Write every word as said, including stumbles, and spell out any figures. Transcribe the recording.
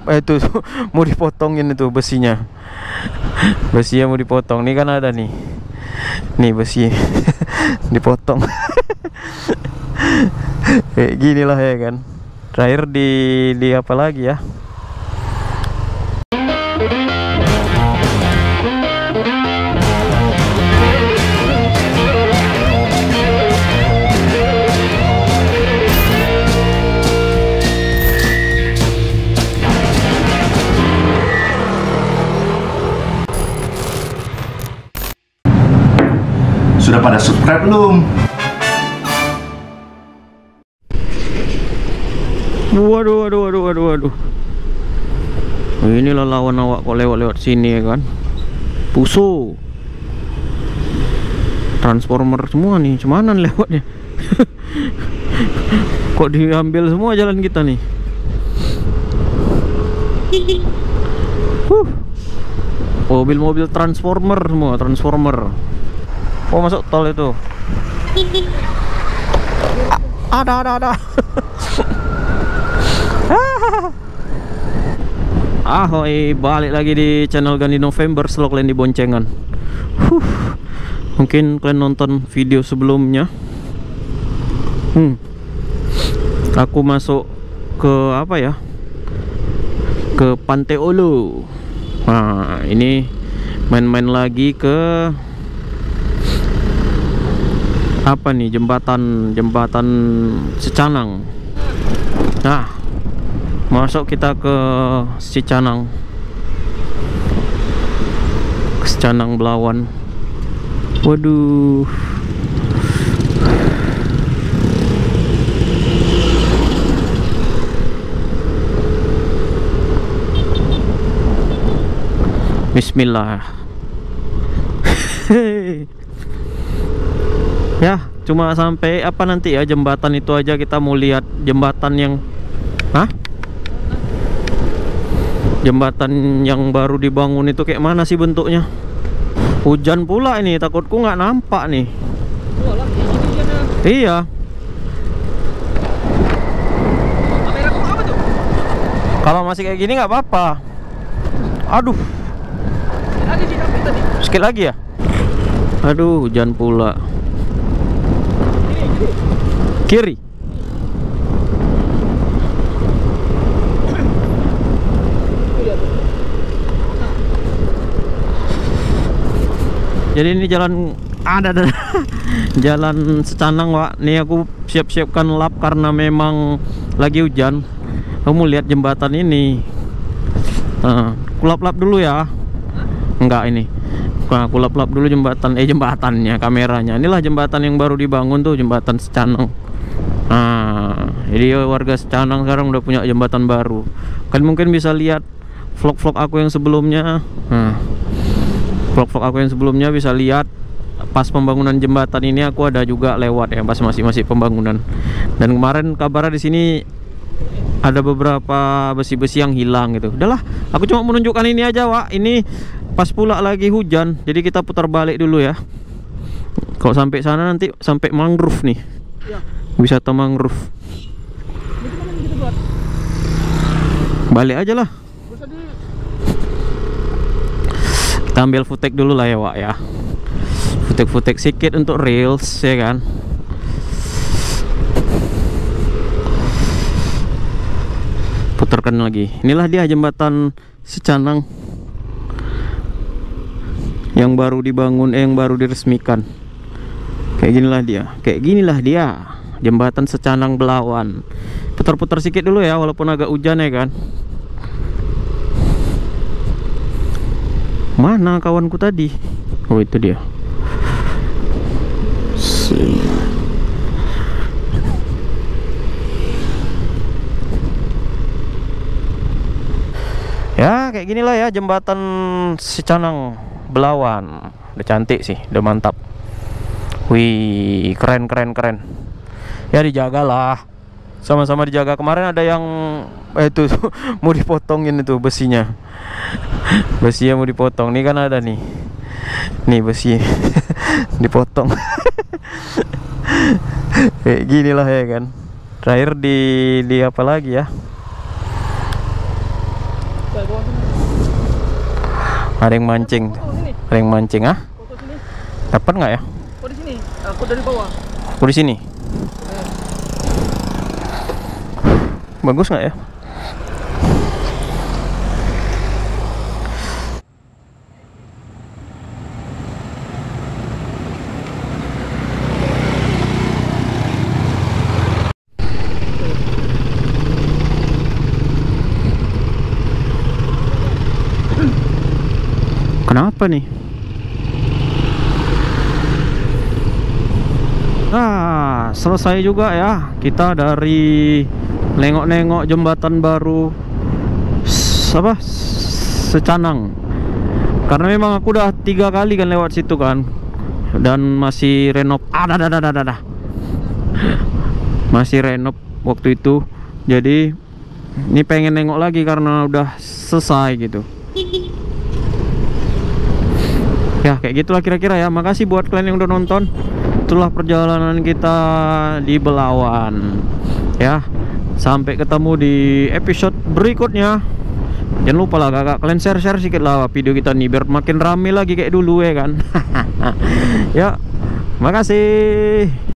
eh, itu mau dipotongin itu besinya. Besinya mau dipotong. Nih kan ada nih. Nih besi dipotong. Kayak gini lah ya kan. Terakhir di di apa lagi ya? Sudah pada subscribe belum? Waduh, waduh, waduh, waduh, waduh. Inilah lawan awak kok lewat-lewat sini ya kan. Puso. Transformer semua nih, cumanan lewatnya. Kok diambil semua jalan kita nih. Huh. Mobil-mobil transformer semua, transformer. Oh, masuk tol itu. A ada, ada, ada. Ahoy, balik lagi di channel Gandhi November, Slok Land di Boncengan. Huh. Mungkin kalian nonton video sebelumnya. Hmm. Aku masuk ke apa ya? Ke Pantai Ulu. Nah, ini main-main lagi ke apa nih, jembatan jembatan Sicanang. Nah, masuk kita ke Sicanang, ke Sicanang Belawan. Waduh, bismillah. Ya, cuma sampai apa nanti ya, jembatan itu aja. Kita mau lihat jembatan yang Hah? Jembatan yang baru dibangun itu kayak mana sih bentuknya. Hujan pula ini, takutku nggak nampak nih. Iya. Kalau masih kayak gini nggak apa-apa. Aduh. Sekali lagi ya. Aduh, hujan pula. Kiri. Jadi ini jalan ada ada jalan Sicanang, Wak. Nih aku siap-siapkan lap karena memang lagi hujan. Kamu lihat jembatan ini. Nah, kulap-lap dulu ya. Enggak ini. Nah, aku lap-lap dulu jembatan, eh jembatannya, kameranya. Inilah jembatan yang baru dibangun tuh, jembatan Sicanang. Nah, jadi warga Sicanang sekarang udah punya jembatan baru. Kan mungkin bisa lihat vlog-vlog aku yang sebelumnya. Nah, vlog-vlog aku yang sebelumnya bisa lihat pas pembangunan jembatan ini. Aku ada juga lewat ya, pas masih masih pembangunan. Dan kemarin kabarnya di sini ada beberapa besi-besi yang hilang gitu. Udahlah, aku cuma menunjukkan ini aja, Wak. Ini pas pula lagi hujan, jadi kita putar balik dulu ya. Kalau sampai sana nanti sampai mangrove nih. Ya. Wisata mangrove. Balik aja lah. Kita ambil footage dulu lah ya, Wak ya. Footage-footage sedikit untuk reels ya kan. Putarkan lagi. Inilah dia jembatan Sicanang yang baru dibangun, eh, yang baru diresmikan. Kayak ginilah dia, kayak ginilah dia jembatan Sicanang Belawan. Putar-putar sedikit dulu ya, walaupun agak hujan ya kan. Mana kawanku tadi? Oh, itu dia. Ya, kayak ginilah ya jembatan Sicanang Belawan. Udah cantik sih, udah mantap. Wih, keren keren keren. Ya dijagalah, sama-sama dijaga. Kemarin ada yang eh, itu mau dipotongin itu besinya. Besinya mau dipotong. Nih kan ada nih. Nih besi dipotong. Kayak ginilah ya kan. Terakhir di di apa lagi ya? Ada yang mancing. Foto sini. Ada yang mancing ah? Foto sini. Dapat nggak ya? Oh di sini. Aku dari bawah. Aku di sini. Bagus nggak ya? Kenapa nih? Nah, selesai juga ya. Kita dari nengok-nengok jembatan baru S- apa? Secanang. Karena memang aku udah tiga kali kan lewat situ kan. Dan masih renov. Ah, dah, dah, dah, dah, dah. Masih renov waktu itu. Jadi ini pengen nengok lagi karena udah selesai gitu. Ya kayak gitulah kira-kira ya. Makasih buat kalian yang udah nonton. Itulah perjalanan kita di Belawan. Ya, sampai ketemu di episode berikutnya. Jangan lupa lah kakak, kalian share-share sedikit lah video kita nih biar makin rame lagi kayak dulu ya kan. Ya, makasih.